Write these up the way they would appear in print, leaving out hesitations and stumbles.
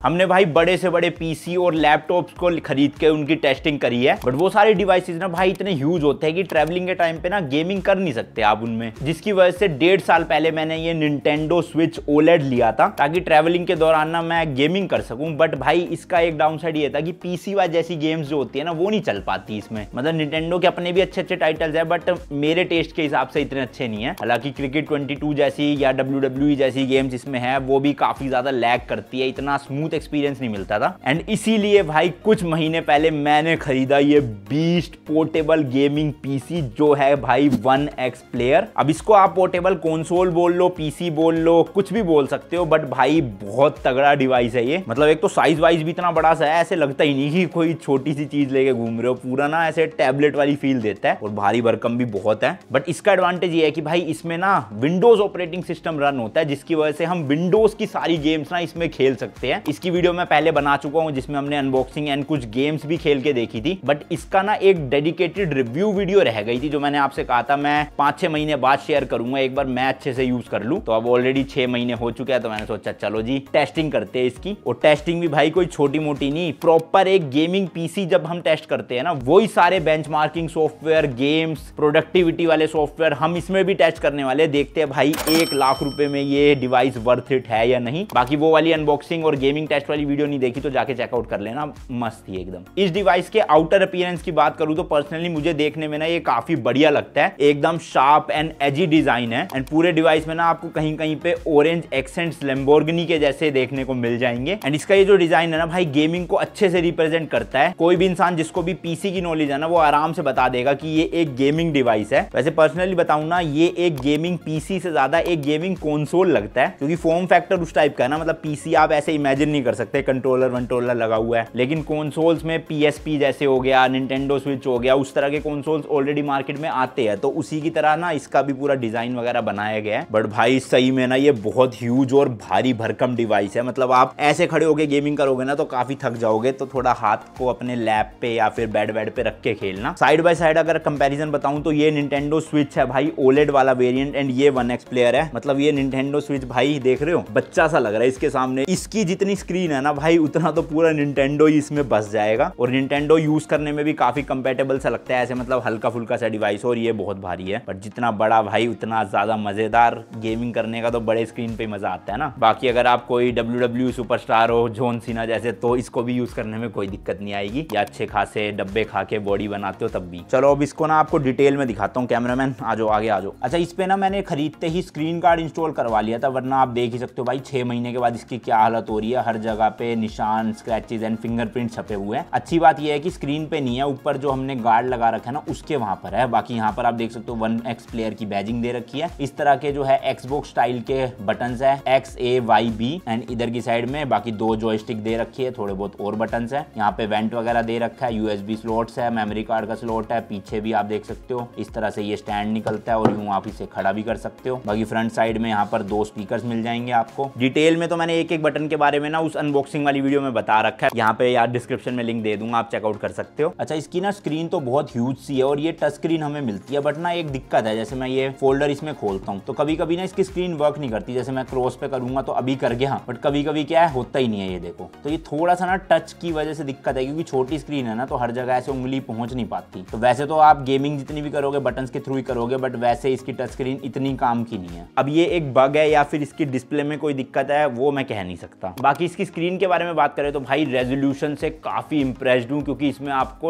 हमने भाई बड़े से बड़े पीसी और लैपटॉप्स को खरीद के उनकी टेस्टिंग करी है, बट वो सारे डिवाइसेस ना भाई इतने ह्यूज होते हैं कि ट्रैवलिंग के टाइम पे ना गेमिंग कर नहीं सकते आप उनमें, जिसकी वजह से 1.5 साल पहले मैंने ये निंटेंडो स्विच ओलेड लिया था ताकि ट्रैवलिंग के दौरान ना मैं गेमिंग कर सकूं। बट भाई इसका एक डाउन साइड ये था कि पीसी वाली जैसी गेम्स जो होती है ना वो नहीं चल पाती इसमें। मतलब निंटेंडो के अपने भी अच्छे अच्छे टाइटल्स है बट मेरे टेस्ट के हिसाब से इतने अच्छे नहीं है। हालांकि क्रिकेट 22 जैसी या WWE जैसी गेम्स इसमें है वो भी काफी ज्यादा लैग करती है, इतना स्मूथ एक्सपीरियंस नहीं मिलता था। एंड इसीलिए भाई कुछ महीने पहले मैंने खरीदा ये बीस्ट पोर्टेबल गेमिंग पीसी जो है भाई 1X प्लेयर। अब इसको आप पोर्टेबल कंसोल बोल लो, पीसी बोल लो, कुछ भी बोल सकते हो, बट भाई बहुत तगड़ा डिवाइस है ये। मतलब एक तो साइज वाइज भी इतना बड़ा सा है, ऐसे लगता ही नहीं कि कोई छोटी सी चीज लेके घूम रहे हो, पूरा ना ऐसे टैबलेट वाली फील देता है और भारी भरकम भी बहुत है। बट इसका एडवांटेज ये है कि भाई इसमें ना विंडोज ऑपरेटिंग सिस्टम रन होता है, जिसकी वजह से हम विंडोज की सारी गेम्स ना इसमें खेल सकते हैं। इसकी वीडियो मैं पहले बना चुका हूं जिसमें हमने अनबॉक्सिंग एंड कुछ गेम्स भी खेल के देखी थी, बट इसका ना एक डेडिकेटेड रिव्यू वीडियो रह गई थी जो मैंने आपसे कहा था मैं 5-6 महीने बाद शेयर करूंगा, एक बार मैं अच्छे से यूज कर लूं। तो अब ऑलरेडी 6 महीने हो चुके हैं तो मैंने सोचा चलो जी टेस्टिंग करते हैं इसकी। और टेस्टिंग भी भाई कोई छोटी मोटी नहीं, प्रॉपर एक गेमिंग पीसी जब हम टेस्ट करते हैं ना वही सारे बेंचमार्किंग सॉफ्टवेयर, गेम्स, प्रोडक्टिविटी वाले सॉफ्टवेयर हम इसमें भी टेस्ट करने वाले। देखते हैं भाई 1 लाख रुपए में ये डिवाइस वर्थ इट है या नहीं। बाकी वो वाली अनबॉक्सिंग और गेमिंग टेस्ट वाली वीडियो नहीं देखी तो जाके चेकआउट कर लेना, मस्त थी एकदम। इस डिवाइस के आउटर अपीयरेंस की बात करूं तो पर्सनली मुझे देखने में ना ये काफी बढ़िया लगता है, एकदम शार्प एंड एजी डिजाइन है। एंड पूरे डिवाइस में ना आपको कहीं कहीं पे ऑरेंज एक्सेंट्स लैम्बोर्गिनी के जैसे देखने को मिल जाएंगे। एंड इसका ये जो डिजाइन है ना भाई गेमिंग को अच्छे से रिप्रेजेंट करता है। कोई भी इंसान जिसको भी पीसी की नॉलेज है ना वो आराम से बता देगा कि ये एक गेमिंग डिवाइस है। वैसे पर्सनली बताऊं ना ये एक गेमिंग पीसी से ज्यादा एक गेमिंग कंसोल लगता है, क्योंकि फॉर्म फैक्टर उस टाइप का है ना, मतलब पीसी आप ऐसे इमेजिन नहीं कर सकते कंट्रोलर वंट्रोलर लगा हुआ है, लेकिन कंसोल्स में PSP जैसे हो गया, निंटेंडो स्विच हो गया, उस तरह के कंसोल्स ऑलरेडी मार्केट में आते हैं, तो उसी की तरह ना इसका भी पूरा डिजाइन वगैरह बनाया गया है। बट भाई सही में ना ये बहुत ह्यूज और भारी भरकम डिवाइस है। मतलब आप ऐसे खड़े होकर गेमिंग करोगे ना तो काफी थक जाओगे, तो थोड़ा हाथ को अपने लैप पे या फिर बेड पे रख के खेलना। साइड बाय साइड अगर कंपैरिजन बताऊं तो ये निंटेंडो स्विच है भाई ओलेड वाला वेरिएंट एंड ये 1X प्लेयर है। मतलब ये निंटेंडो स्विच भाई देख रहे हो बच्चा सा लग रहा है इसके सामने। इसकी जितनी स्क्रीन है ना भाई उतना तो पूरा निंटेंडो ही इसमें बस जाएगा, और निंटेंडो यूज करने में भी काफी कंपेटेबल सा लगता है ऐसे, मतलब हल्का फुल्का सा डिवाइस। और ये बहुत भारी है, पर जितना बड़ा भाई उतना ज्यादा मजेदार। गेमिंग करने का तो बड़े स्क्रीन पे मजा आता है ना। बाकी अगर आप कोई WWE सुपरस्टार हो जॉन सीना जैसे तो इसको भी यूज करने में कोई दिक्कत नहीं आएगी, या अच्छे खासे डब्बे खा के बॉडी बनाते हो तब भी। चलो अब इसको ना आपको डिटेल में दिखाता हूँ। कैमरामैन आ जाओ, आगे आ जाओ। अच्छा, इस पे ना मैंने खरीदते ही स्क्रीन कार्ड इंस्टॉल करवा लिया था, वरना आप देख ही सकते हो भाई 6 महीने के बाद इसकी क्या हालत हो रही है। हर जगह पे निशान, स्क्रैचेस एंड फिंगरप्रिंट छपे हुए हैं। अच्छी बात यह है कि स्क्रीन पे नहीं है, ऊपर जो हमने गार्ड लगा रखा है ना उसके वहां पर है। बाकी यहाँ पर आप देख सकते हो 1X प्लेयर की बैजिंग दे रखी है। इस तरह के जो है एक्सबॉक्स स्टाइल के बटन है X A Y B, and इधर की साइड में बाकी 2 जॉयस्टिक दे रखी है, थोड़े बहुत और बटन है। यहाँ पे वेंट वगैरह दे रखा है, USB स्लॉट्स है, मेमोरी कार्ड का स्लॉट है, पीछे भी आप देख सकते हो इस तरह से ये स्टैंड निकलता है और यूं आप इसे खड़ा भी कर सकते हो। बाकी फ्रंट साइड में यहाँ पर 2 स्पीकर्स मिल जाएंगे आपको। डिटेल में तो मैंने एक एक बटन के बारे में ना उस अनबॉक्सिंग वाली वीडियो में बता रखा है, यहाँ पे यार डिस्क्रिप्शन में लिंक दे दूंगा, आप चेकआउट कर सकते हो। अच्छा, इसकी ना स्क्रीन तो बहुत ह्यूज सी है और ये टच स्क्रीन हमें मिलती है, बट ना एक दिक्कत है, जैसे मैं ये फोल्डर इसमें खोलता हूँ तो कभी कभी ना इसकी स्क्रीन वर्क नहीं करती। जैसे मैं क्रॉस पे करूंगा तो अभी कर गया, बट कभी कभी क्या है होता ही नहीं है। ये देखो, तो ये थोड़ा सा ना टच की वजह से दिक्कत है, क्योंकि छोटी स्क्रीन है ना तो हर जगह ऐसे उंगली पहुंच नहीं पाती। तो वैसे तो आप गेमिंग जितनी भी करोगे बटन के थ्रू ही करोगे, बट वैसे इसकी टच स्क्रीन इतनी काम की नहीं है। अब ये एक बग है या फिर इसकी डिस्प्ले में कोई दिक्कत है वो मैं कह नहीं सकता। बाकी इसकी स्क्रीन के बारे में बात करें तो भाई रेजोल्यूशन से काफी इंप्रेस्ड हूं, क्योंकि इसमें आपको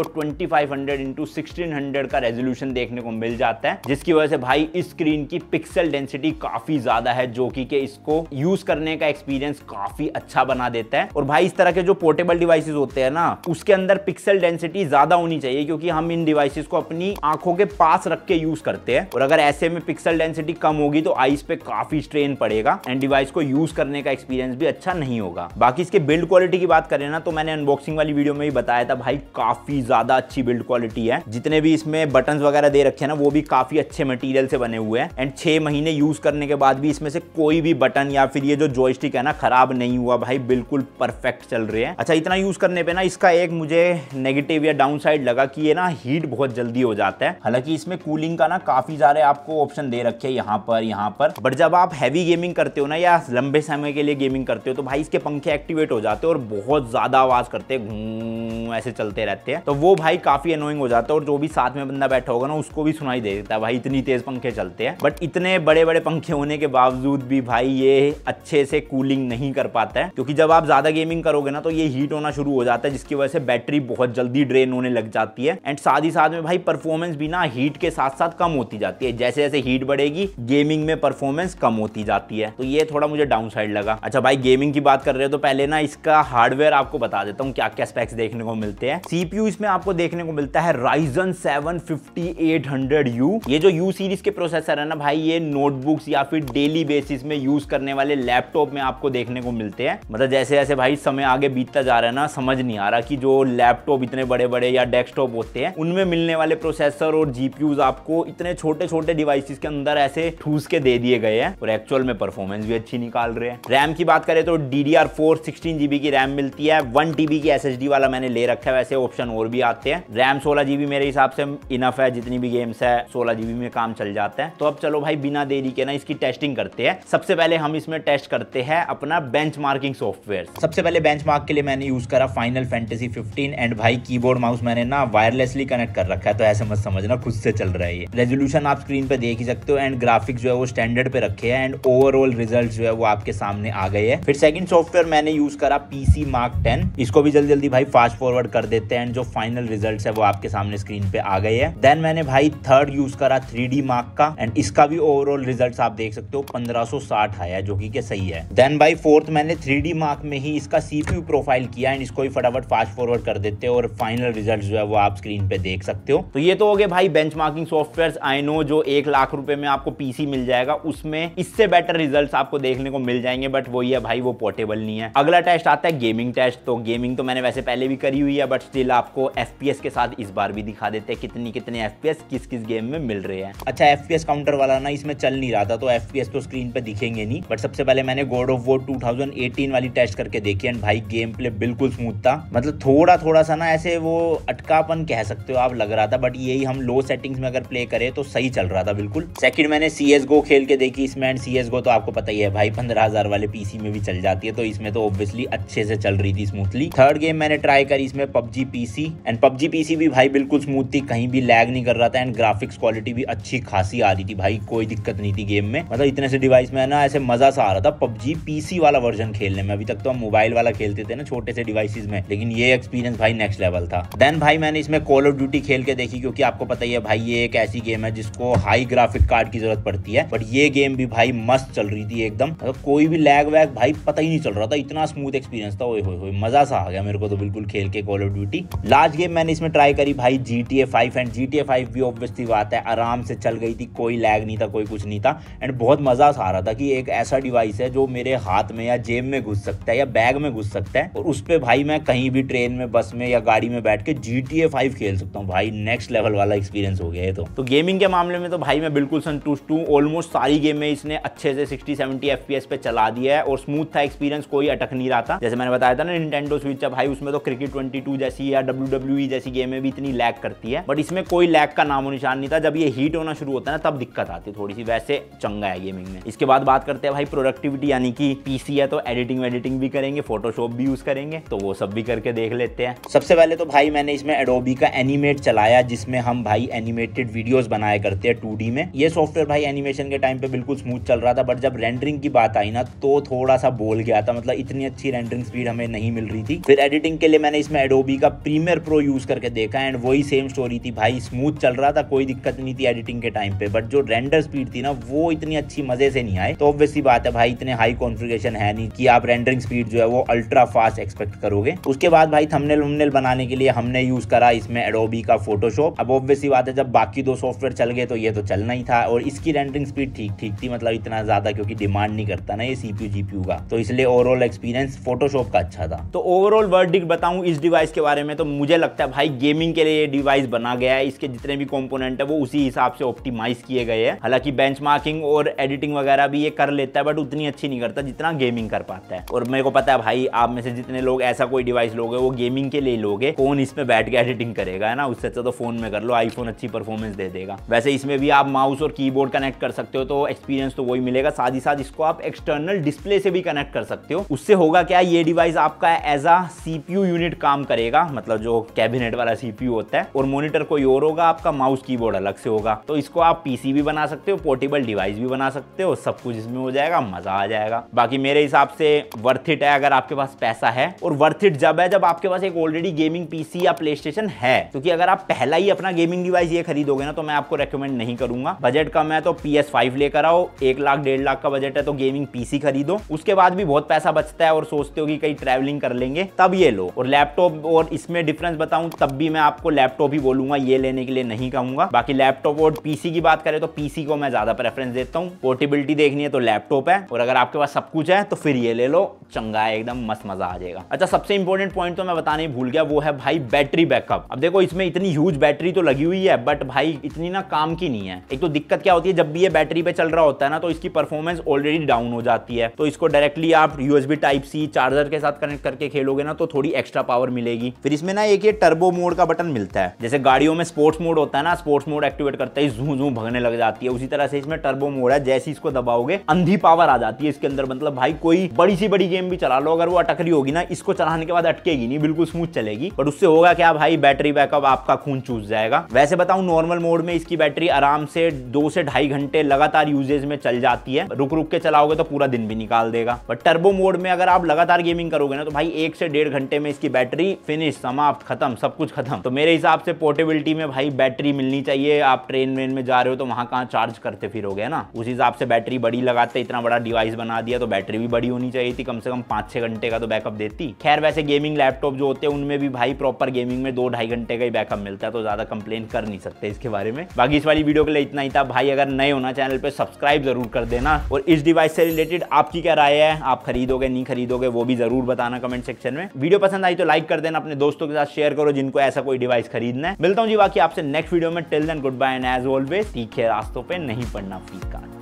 2500x1600 का रेजोल्यूशन देखने को मिल जाता है, जिसकी वजह से भाई इस स्क्रीन की पिक्सल डेंसिटी काफी ज्यादा है, जो कि इसको यूज करने का एक्सपीरियंस काफी अच्छा बना देता है। और भाई इस तरह के जो पोर्टेबल डिवाइसेस होते हैं ना उसके अंदर पिक्सल डेंसिटी ज्यादा होनी चाहिए, क्योंकि हम इन डिवाइसेस को अपनी आंखों के पास रख के यूज करते हैं, और अगर ऐसे में पिक्सल डेंसिटी कम होगी तो आईज पे काफी स्ट्रेन पड़ेगा एंड डिवाइस को यूज करने का एक्सपीरियंस भी अच्छा नहीं होगा। बाकी इसके बिल्ड क्वालिटी की बात करें ना तो मैंने अनबॉक्सिंग वाली वीडियो में ही बताया था भाई काफी ज्यादा अच्छी बिल्ड क्वालिटी है। जितने भी इसमें बटन वगैरह दे रखे हैं ना वो भी काफी अच्छे मटेरियल से बने हुए हैं, एंड 6 महीने यूज करने के बाद भी इसमें से कोई भी बटन या फिर ये जो जॉयस्टिक है ना खराब नहीं हुआ भाई, बिल्कुल परफेक्ट चल रहे हैं। अच्छा, इतना यूज करने पे ना इसका एक मुझे नेगेटिव या डाउन साइड लगा कि ये ना हीट बहुत जल्दी हो जाता है। हालांकि इसमें कूलिंग का ना काफी सारे आपको ऑप्शन दे रखे हैं यहाँ पर, बट जब आप हैवी गेमिंग करते हो ना या लंबे समय के लिए गेमिंग करते हो तो भाई इसके पंखे पंखे एक्टिवेट हो जाते हैं और बहुत ज्यादा आवाज करते हैं, ऐसे चलते रहते हैं। तो वो भाई काफी अनोइंग हो जाता है और जो भी साथ में बंदा बैठा होगा ना उसको भी सुनाई दे देता है भाई, इतनी तेज पंखे चलते हैं। बट इतने बड़े बड़े पंखे होने के बावजूद भी भाई ये अच्छे से कूलिंग नहीं कर पाता है, क्योंकि जब आप ज्यादा गेमिंग करोगे ना तो ये हीट होना शुरू हो जाता है, जिसकी वजह से बैटरी बहुत जल्दी ड्रेन होने लग जाती है। एंड साथ ही साथ में भाई परफॉर्मेंस भी ना हीट के साथ साथ कम होती जाती है। जैसे जैसे हीट बढ़ेगी गेमिंग में परफॉर्मेंस कम होती जाती है। तो ये थोड़ा मुझे डाउन साइड लगा। अच्छा भाई गेमिंग की बात कर रहे हो तो पहले ना इसका हार्डवेयर आपको बता देता हूँ क्या क्या स्पेक्स देखने को मिलते हैं। सीपीयू इसमें आपको देखने को मिलता है Ryzen 7 5800U। ये जो U सीरीज के प्रोसेसर है ना भाई, ये नोटबुक्स या फिर डेली बेसिस में यूज करने वाले लैपटॉप में आपको देखने को मिलते हैं। मतलब जैसे जैसे भाई समय आगे बीतता जा रहा है ना, समझ नहीं आ रहा कि जो लैपटॉप इतने बड़े बड़े या डेस्कटॉप होते हैं उनमें मिलने वाले प्रोसेसर और जीपीयूज आपको इतने छोटे छोटे डिवाइसेस के अंदर ऐसे ठूस के दे दिए गए हैं और एक्चुअल में परफॉर्मेंस भी अच्छी निकाल रहे हैं। रैम की बात करें तो DDR4 16GB की रैम मिलती है। 1TB की SSD वाला मैंने ले रखा है, वैसे ऑप्शन और भी आते हैं। रैम 16GB मेरे हिसाब से इनफ है, जितनी भी गेम्स है 16GB में काम चल जाता है। तो अब चलो भाई बिना देरी के ना इसकी टेस्टिंग करते हैं। सबसे पहले हम इसमें टेस्ट करते हैं अपना बेंचमार्किंग सॉफ्टवेयर। सबसे पहले बेंचमार्क के लिए मैंने यूज करा फाइनल फैंटेसी 15 एंड भाई कीबोर्ड माउस मैंने ना वायरलेसली कनेक्ट कर रखा है, तो ऐसे मत समझना खुद से चल रहा है ये। रेजोल्यूशन आप स्क्रीन पे देख ही सकते हो एंड ग्राफिक्स जो है वो स्टैंडर्ड पे रखे हैं एंड ओवरऑल रिजल्ट जो है वो आपके सामने आ गए हैं। फिर सेकंड सॉफ्टवेयर मैंने यूज करा PC Mark 10। इसको भी जल्दी जल्दी भाई फास्ट फॉरवर्ड कर देते हैं एंड जो फाइनल रिजल्ट है वो आपके सामने स्क्रीन पे आ गए हैं। देन मैंने भाई थर्ड यूज करा 3D Mark का एंड इसका भी ओवरऑल रिजल्ट आप देख सकते हो 1560 आया, जो कि सही है। देन भाई फोर्थ मैंने 3D Mark में ही इसका CPU प्रोफाइल किया एंड इसको भी फटाफट फास्ट फॉरवर्ड कर देते हैं और फाइनल रिजल्ट जो है वो आप स्क्रीन पे देख सकते हो। तो ये तो हो गए भाई बेंचमार्किंग सॉफ्टवेयर। आई नो जो 1 लाख रुपए में आपको PC मिल जाएगा उसमें इससे बेटर रिजल्ट्स आपको देखने को मिल जाएंगे, बट वही है भाई वो पोर्टेबल नहीं है। अगला टेस्ट आता है गेमिंग टेस्ट। तो गेमिंग तो मैंने वैसे पहले भी करी हुई है, बट स्टिल आपको FPS के साथ इस बार भी दिखा देते हैं कितने FPS किस किस गेम में मिल रहे हैं। अच्छा FPS काउंटर वाला ना इसमें चल नहीं रहा था, तो FPS तो स्क्रीन पे दिखेंगे नहीं, बट सबसे पहले मैंने गॉड ऑफ वॉर 2018 वाली टेस्ट करके देखी एंड भाई गेम प्ले बिल्कुल स्मूथ था। मतलब थोड़ा सा ना ऐसे वो अटकापन कह सकते हो आप लग रहा था, बट यही हम लो सेटिंग्स में अगर प्ले करें तो सही चल रहा था बिल्कुल। सेकंड मैंने CSGO खेल के देखी इसमें एंड CSGO तो आपको पता ही है भाई 15,000 वाले PC में भी चल जाती है, तो इसमें तो ऑब्वियसली अच्छे से चल रही थी स्मूथली। थर्ड गेम मैंने ट्राई करी इसमें PUBG PC and PUBG PC भी भाई बिल्कुल स्मूथ थी, कहीं भी लैग नहीं कर रहा था एंड ग्राफिक्स क्वालिटी भी अच्छी खासी आ रही थी भाई, कोई दिक्कत नहीं थी गेम में। मतलब इतने से डिवाइस में ना ऐसे मजा सा आ रहा था PUBG PC वाला वर्जन खेलने में। अभी तक तो हम मोबाइल वाला खेलते थे ना छोटे से डिवाइसेस में, लेकिन ये एक्सपीरियंस भाई नेक्स्ट लेवल था। देन भाई मैंने इसमें कॉल ऑफ ड्यूटी खेल के देखी, क्योंकि आपको पता ही है भाई ये एक ऐसी गेम है जिसको हाई ग्राफिक कार्ड की जरूरत पड़ती है, बट ये गेम भी भाई मस्त चल रही थी एकदम। मतलब कोई भी लैग वैग भाई पता ही नहीं चल रहा था, इतना स्मूथ एक्सपीरियंस था। ओए होए मजा सा आ गया मेरे को तो बिल्कुल खेल के call of duty. Last game मैंने इसमें ट्राई करी भाई GTA 5 एंड GTA 5 भी ऑब्वियसली बात है आराम से चल गई थी, कोई लैग नहीं था, कोई कुछ नहीं था एंड बहुत मजा सा आ रहा था कि एक ऐसा डिवाइस है जो मेरे हाथ में या जेब में घुस सकता है या बैग में घुस सकता है और उस पे भाई मैं कहीं भी ट्रेन में बस में या गाड़ी में बैठ के GTA 5 खेल सकता हूँ। भाई नेक्स्ट लेवल वाला एक्सपीरियंस हो गया है। तो गेमिंग के मामले में तो भाई मैं बिल्कुल संतुष्ट हूँ। ऑलमोस्ट सारी गेम में इसने अच्छे से 60-70 FPS पे चला दिया है और स्मूथ था एक्सपीरियंस, कोई अटक नहीं रहा था। जैसे मैंने बताया था ना Nintendo Switch है भाई, उसमें तो क्रिकेट 22 जैसी या WWE जैसी गेमें भी इतनी लैग करती है, बट इसमें कोई लैग का नामो निशान नहीं था। जब ये हीट होना शुरू होता है ना तब दिक्कत आती है थोड़ी सी, वैसे चंगा है गेमिंग में। इसके बाद बात करते हैं भाई प्रोडक्टिविटी, यानी कि PC है तो एडिटिंग भी करेंगे, फोटोशॉप भी यूज करेंगे, तो वो सब भी करके देख लेते हैं। सबसे पहले तो भाई मैंने इसमें एडोबी का एनिमेट चलाया, जिसमें हम भाई एनिमेटेड वीडियोस बनाया करते हैं 2D में। ये सॉफ्टवेयर भाई एनिमेशन के टाइम पे बिल्कुल स्मूथ चल रहा था, बट जब रेंडरिंग की बात आई ना तो थोड़ा सा बोल गया था, मतलब इतनी अच्छी रेंडरिंग स्पीड हमें नहीं मिल रही थी। फिर एडिटिंग के लिए मैंने इसमें एडोबी का प्रीमियर प्रो यूज करके देखा एंड वही सेम स्टोरी थी भाई, स्मूथ चल रहा था, कोई दिक्कत नहीं थी एडिटिंग के टाइम पे, बट जो रेंडर स्पीड थी ना वो इतनी अच्छी मजे से नहीं आई। तो ऑब्वियसली बात है भाई इतने हाई कॉन्फ़िगरेशन है नहीं कि आप रेंडरिंग स्पीड जो है वो अल्ट्रा फास्ट एक्सपेक्ट करोगे। उसके बाद भाई थंबनेल बनाने के लिए हमने यूज करा इसमें एडोबी का फोटोशॉप। अब ऑब्वियसली बात है जब बाकी दो सॉफ्टवेयर चल गए तो ये तो चलना ही था, और इसकी रेंडरिंग स्पीड ठीक थी, मतलब इतना ज्यादा क्योंकि डिमांड नहीं करता ना ये CPU GPU का, तो इसलिए ओवरऑल एक्सपीरियंस फोटोशॉप का अच्छा था। तो ओवरऑल वर्डिक्ट बताऊं इस डिवाइस के बारे में तो मुझे लगता है भाई गेमिंग के लिए ये डिवाइस बना गया है। इसके जितने भी कंपोनेंट है वो उसी हिसाब से ऑप्टिमाइज किए गए हैं। हालांकि बेंचमार्किंग और एडिटिंग वगैरह भी ये कर लेता है, बट उतनी अच्छी नहीं करता जितना गेमिंग कर पाता है। और मेरे को पता है भाई आप में से जितने लोग ऐसा कोई डिवाइस लोगे वो गेमिंग के लिए लोगे, कौन इसमें बैठ के एडिटिंग करेगा, है ना। उससे अच्छा तो फोन में कर लो, आईफोन अच्छी परफॉर्मेंस दे देगा। वैसे इसमें भी आप माउस और कीबोर्ड कनेक्ट कर सकते हो, तो एक्सपीरियंस तो वही मिलेगा। साथ ही साथ इसको आप एक्सटर्नल डिस्प्ले से भी कनेक्ट कर सकते हो, उससे होगा क्या, ये डिवाइस आपका एज अ सीपीयू यूनिट काम करेगा, मतलब जो कैबिनेट वाला सीपीयू होता है, और मॉनिटर कोई और होगा, आपका माउस कीबोर्ड अलग से होगा। तो इसको आप पीसी भी बना सकते हो, पोर्टेबल डिवाइस भी बना सकते हो, सब कुछ इसमें हो जाएगा, मजा आ जाएगा। बाकी मेरे हिसाब से वर्थ इट है अगर आपके पास पैसा है, और वर्थ इट जब है जब आपके पास एक ऑलरेडी गेमिंग पीसी या प्ले स्टेशन है। क्योंकि अगर आप पहला ही अपना गेमिंग डिवाइस ये खरीदोगे ना, तो मैं आपको रेकमेंड नहीं करूंगा। बजट कम है तो PS5 लेकर आओ, 1 लाख 1.5 लाख का बजट है तो गेमिंग पीसी खरीदो। उसके बाद भी बहुत पैसा बचता है और सोचते हो कि कहीं ट्रैवलिंग कर लेंगे, तब ये लो। और लैपटॉप और इसमें डिफरेंस बताऊं तब भी मैं आपको लैपटॉप ही बोलूंगा, ये लेने के लिए नहीं कहूंगा। बाकी लैपटॉप और पीसी की बात करें तो पीसी को मैं ज्यादा प्रेफरेंस देता हूं, पोर्टेबिलिटी देखनी है तो लैपटॉप है, और अगर आपके पास सब कुछ है तो फिर ये ले लो, चंगा है एकदम, मस्त मजा आ जाएगा। अच्छा, सबसे इंपॉर्टेंट पॉइंट तो मैं बताने ही भूल गया, वो है भाई बैटरी बैकअप। अब देखो इसमें इतनी ह्यूज बैटरी तो लगी हुई है, बट भाई इतनी ना काम की नहीं है। एक तो दिक्कत क्या होती है, जब भी ये बैटरी पे चल रहा होता है ना, तो इसकी परफॉर्मेंस ऑलरेडी डाउन हो जाती है। तो इसको डायरेक्टली आप USB Type-C चार्जर के साथ कनेक्ट करके खेलोगे ना, तो थोड़ी एक्स्ट्रा पावर मिलेगी। फिर इसमें ना एक ये टर्बो मोड का बटन मिलता है, जैसे गाड़ियों में स्पोर्ट्स मोड होता है ना, स्पोर्ट्स मोड एक्टिवेट करते ही जू जू भगने लग जाती है, उसी तरह से इसमें टर्बो मोड है। जैसे इसको दबाओगे अंधी पावर आ जाती है इसके अंदर, मतलब भाई कोई बड़ी सी बड़ी गेम भी चला लो, अगर वो अटक रही होगी ना, इसको चलाने के बाद अटकेगी नहीं, बिल्कुल स्मूथ चलेगी। बट उससे होगा क्या भाई, बैटरी बैकअप आपका खून चूस जाएगा। वैसे बताऊं नॉर्मल मोड में इसकी बैटरी आराम से 2 से 2.5 घंटे लगातार यूजेज में चल जाती है, रुक रुक के चलाओगे तो पूरा दिन भी निकाल देगा। बट टर्बो मोड में अगर आप लगातार गेमिंग करोगे ना, तो भाई 1 से 1.5 घंटे में इसकी बैटरी फिनिश, समाप्त, खत्म, सब कुछ खत्म। तो मेरे हिसाब से पोर्टेबिलिटी में भाई बैटरी मिलनी चाहिए। आप ट्रेन वेन में जा रहे हो तो वहां कहां चार्ज करते फिरोगे ना, उस हिसाब से बैटरी बड़ी लगाते। इतना बड़ा डिवाइस बना दिया तो बैटरी भी बड़ी होनी चाहिए थी, कम से कम 5-6 घंटे का तो बैकअप देती। खैर वैसे गेमिंग लैपटॉप जो होते हैं उनमें भी भाई प्रॉपर गेमिंग में 2-2.5 घंटे का ही बैकअप मिलता है, तो ज्यादा कंप्लेन कर नहीं सकते इसके बारे में। बाकी इस वाली वीडियो के लिए इतना ही था भाई। अगर नए होना चैनल पे सब्सक्राइब जरूर कर देना, और इस डिवाइस से रिलेटेड आपकी क्या राय है, आप खरीदोगे नहीं खरीदोगे वो भी जरूर बताना कमेंट सेक्शन में। वीडियो पसंद आई तो लाइक कर देना, अपने दोस्तों के साथ शेयर करो जिनको ऐसा कोई डिवाइस खरीदना है। मिलता हूं जी बाकी आपसे नेक्स्ट वीडियो में। Till then goodbye and as always take care, रास्तों पे नहीं पड़ना फीका।